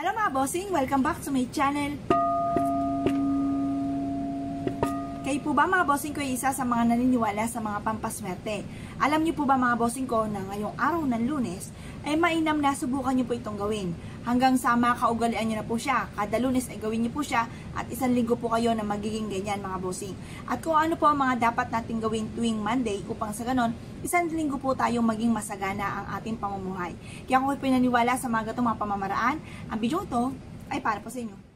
Hello mga bossing! Welcome back to my channel. Kayo po ba mga bossing ko ay isa sa mga naniniwala sa mga pampaswerte? Alam niyo po ba mga bossing ko na ngayong araw ng Lunes ay mainam na subukan niyo po itong gawin. Hanggang sa makaugalian niyo na po siya. Kada Lunes ay gawin niyo po siya at isang linggo po kayo na magiging ganyan mga bossing. At kung ano po ang mga dapat nating gawin tuwing Monday upang sa ganon, isang linggo po tayong maging masagana ang ating pamumuhay. Kaya kung kayo pinaniwala sa mga gatong mga pamamaraan, ang video ito ay para po sa inyo.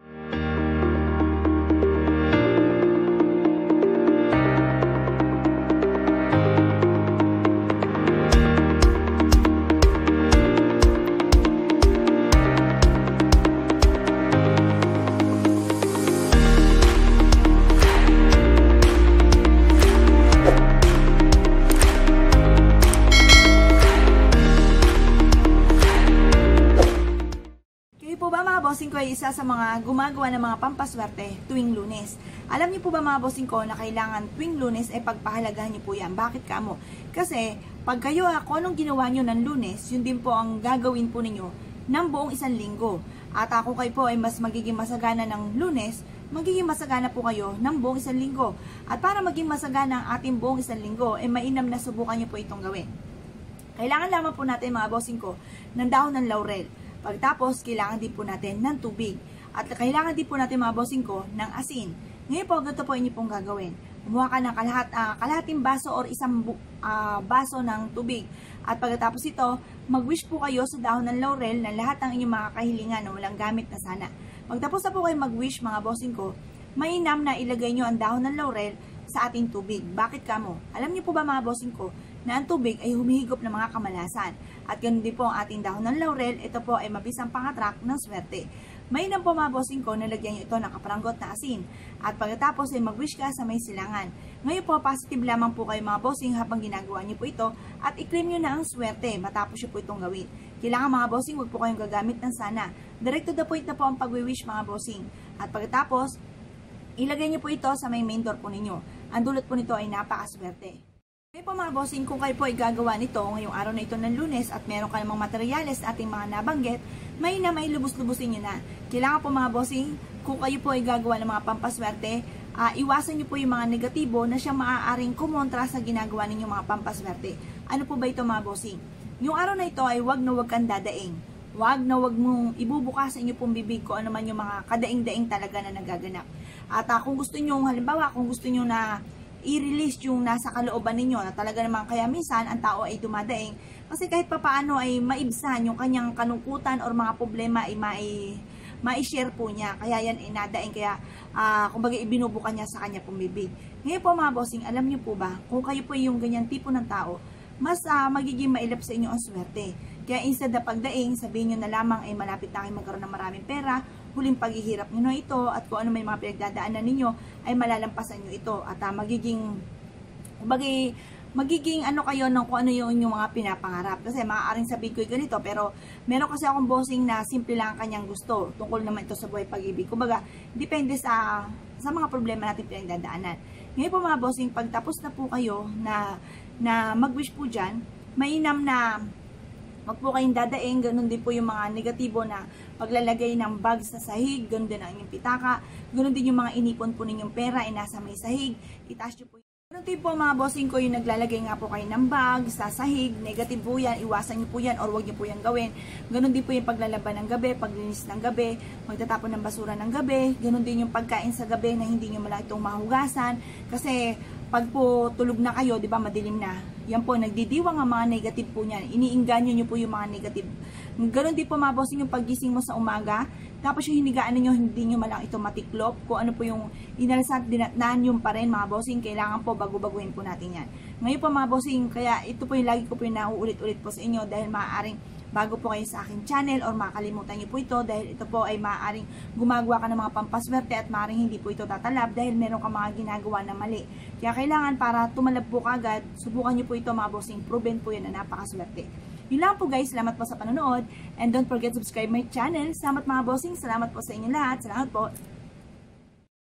Bossing ko ay isa sa mga gumagawa ng mga pampaswerte tuwing Lunes. Alam niyo po ba mga bossing ko na kailangan tuwing Lunes ay pagpahalagahan niyo po yan? Bakit kamo? Kasi pag kayo kung anong ginawa niyo ng Lunes, yun din po ang gagawin po ninyo ng buong isang linggo. At ako kayo po ay mas magiging masagana ng Lunes, magiging masagana po kayo ng buong isang linggo. At para maging masagana ang ating buong isang linggo, ay mainam na subukan niyo po itong gawin. Kailangan lamang po natin mga bossing ko ng dahon ng laurel. Pagtapos, kailangan din po natin ng tubig. At kailangan din po natin mga bossing ko ng asin. Ngayon po, ganito po inyo pong gagawin. Kumuha ka ng kalahating baso or isang baso ng tubig. At pagkatapos ito, mag-wish po kayo sa dahon ng laurel na lahat ng inyong mga kahilingan na walang gamit na sana. Pagtapos na po kayo mag-wish mga bossing ko, mainam na ilagay nyo ang dahon ng laurel sa ating tubig. Bakit kamo? Alam niyo po ba mga bossing ko na ang tubig ay humihigop ng mga kamalasan. At ganoon din po ang ating dahon ng laurel, ito po ay mabisang pang-attract ng swerte. Mainam po mga bossing ko na lagyan nyo ito ng kaparanggot na asin. At pagkatapos ay mag-wish ka sa may silangan. Ngayon po, positive lamang po kayo mga bossing habang ginagawa nyo po ito at i-claim nyo na ang swerte matapos nyo po itong gawin. Kailangan mga bossing, huwag po kayong gagamit ng sana. Direct to the point na po ang pag-wish mga bossing. At pagkatapos, ilagay nyo po ito sa may main door po ninyo. Ang dulot po nito ay napakaswerte. Ngayon po mga bossing, kung kayo po ay gagawa nito ngayong araw na ito ng Lunes at meron ka namang materyales ating mga nabanggit, may lubos-lubusin nyo na. Kailangan po mga bossing, kung kayo po ay gagawa ng mga pampaswerte, iwasan nyo po yung mga negatibo na siyang maaaring kumontra sa ginagawa ninyong mga pampaswerte. Ano po ba ito mga bossing? Yung araw na ito ay wag na wag kang dadaing. Wag na wag mong ibubukas sa inyo pong bibig ko ano man yung mga kadaing-daing talaga na nagaganap. At kung gusto nyo, halimbawa, kung gusto nyo na i-release yung nasa kalooban ninyo na talaga naman kaya minsan ang tao ay dumadaing kasi kahit papaano ay maibsan yung kanyang kanungkutan or mga problema ay mai-share po niya kaya yan ay nadaing kaya kumbaga ibinubukan niya sa kanya pong bibig. Ngayon po mga bossing, alam niyo po ba kung kayo po yung ganyan tipo ng tao mas magiging mailap sa inyo ang swerte. Kaya instead na pagdaing, sabihin nyo na lamang ay malapit na kayo magkaroon ng maraming pera, huling paghihirap nyo na ito, at kung ano may mga pinagdadaanan ninyo, ay malalampasan nyo ito. At magiging ano kayo ng kung ano yung mga pinapangarap. Kasi maaaring sabihin ko ganito, pero meron kasi akong bossing na simple lang ang kanyang gusto. Tungkol naman ito sa buhay pag-ibig. Kumbaga, depende sa mga problema natin pinagdadaanan. Ngayon po mga bossing, pagtapos na po kayo na mag-wish po dyan, mainam na wag po kayong dadaing, ganun din po yung mga negatibo na paglalagay ng bag sa sahig, ganun din ang inyong pitaka, ganun din yung mga inipon po ninyong pera ay nasa may sahig, itaas nyo po. Ganun din po mga bossing ko yung naglalagay nga po kayo ng bag sa sahig, negative po yan, iwasan nyo po yan or wag nyo po yan gawin. Ganun din po yung paglalaban ng gabi, paglinis ng gabi, magtatapon ng basura ng gabi, ganun din yung pagkain sa gabi na hindi nyo malang itong mahugasan, kasi pag po tulog na kayo, di ba, madilim na. Yan po, nagdidiwang ang mga negative po niyan. Iniinganyo nyo po yung mga negative. Ganon din po mga bossing yung paggising mo sa umaga. Tapos yung hinigaan ninyo, hindi nyo malang ito matiklop. Kung ano po yung inalasan, dinatnan yung pa rin mga bossing, kailangan po bago-baguhin po natin yan. Ngayon po mga bossing, kaya ito po yung lagi ko po yung nauulit-ulit po sa inyo dahil maaaring bago po kayo sa aking channel or makalimutan niyo po ito dahil ito po ay maaaring gumagawa ka ng mga pampaswerte at maaaring hindi po ito tatalab dahil meron ka mga ginagawa na mali. Kaya kailangan para tumalab po kagad, subukan niyo po ito mga bossing, proven po yan na napakaswerte. Yun lang po guys, salamat po sa panonood and don't forget to subscribe my channel. Salamat mga bossing, salamat po sa inyo lahat, salamat po.